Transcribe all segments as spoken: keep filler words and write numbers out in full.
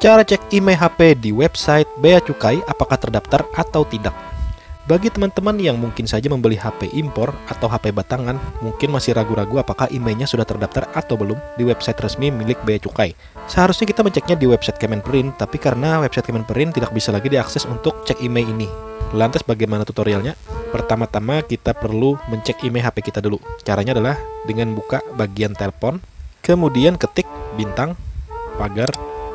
Cara cek email H P di website Bea Cukai apakah terdaftar atau tidak. Bagi teman-teman yang mungkin saja membeli H P impor atau H P batangan, mungkin masih ragu-ragu apakah emailnya sudah terdaftar atau belum di website resmi milik Bea Cukai. Seharusnya kita menceknya di website Kemenperin, tapi karena website Kemenperin tidak bisa lagi diakses untuk cek email ini. Lantas bagaimana tutorialnya? Pertama-tama kita perlu mencek email H P kita dulu. Caranya adalah dengan buka bagian telepon, kemudian ketik bintang pagar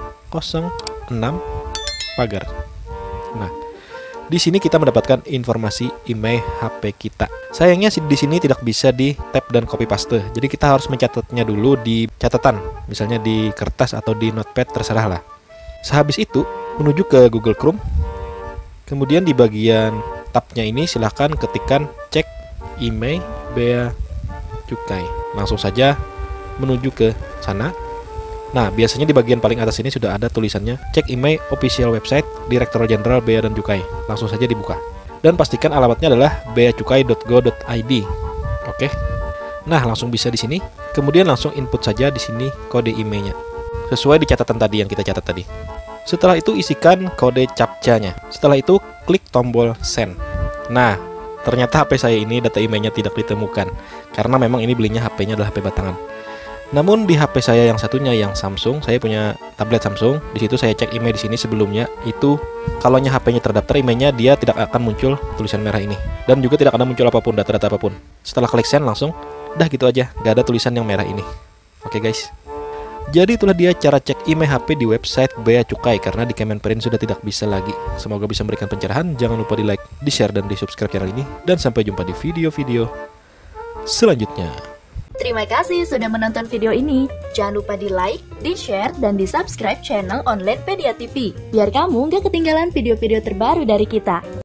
nol enam pagar. Nah, di sini kita mendapatkan informasi email H P kita. Sayangnya di sini tidak bisa di tap dan copy paste. Jadi kita harus mencatatnya dulu di catatan, misalnya di kertas atau di notepad, terserah lah. Sehabis itu menuju ke Google Chrome. Kemudian di bagian tabnya ini silahkan ketikkan cek email Bea Cukai. Langsung saja menuju ke sana. Nah, biasanya di bagian paling atas ini sudah ada tulisannya cek email official website Direktorat Jenderal Bea dan Cukai. Langsung saja dibuka. Dan pastikan alamatnya adalah beacukai titik go titik i d. Oke. Nah, langsung bisa di sini. Kemudian langsung input saja di sini kode emailnya. Sesuai di catatan tadi yang kita catat tadi. Setelah itu isikan kode captcha-nya. Setelah itu klik tombol send. Nah, ternyata H P saya ini data emailnya tidak ditemukan karena memang ini belinya H P-nya adalah H P batangan. Namun di H P saya yang satunya yang Samsung, saya punya tablet Samsung. Di situ saya cek email di sini sebelumnya. Itu kalau H P-nya terdaftar, emailnya dia tidak akan muncul tulisan merah ini. Dan juga tidak ada muncul apapun, data-data apapun. Setelah klik send langsung, dah gitu aja, gak ada tulisan yang merah ini. Oke guys. Jadi itulah dia cara cek email H P di website Bea Cukai karena di Kemenperin sudah tidak bisa lagi. Semoga bisa memberikan pencerahan. Jangan lupa di like, di share, dan di subscribe channel ini. Dan sampai jumpa di video-video selanjutnya. Terima kasih sudah menonton video ini. Jangan lupa di like, di share, dan di subscribe channel Onlinepedia T V biar kamu gak ketinggalan video-video terbaru dari kita.